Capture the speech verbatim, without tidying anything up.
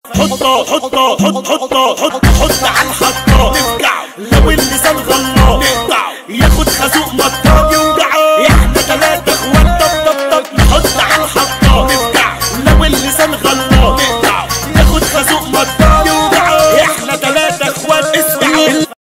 حطه حطه حط حطه حط حط على الحطه نفقع لو اللسان غلط نقطع ياخد خازوق